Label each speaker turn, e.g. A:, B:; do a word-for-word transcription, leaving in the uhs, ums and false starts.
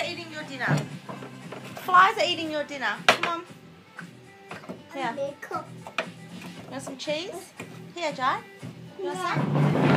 A: eating your dinner. Flies are eating your dinner. Come on. Here. You want some cheese? Here, Jai. You want some?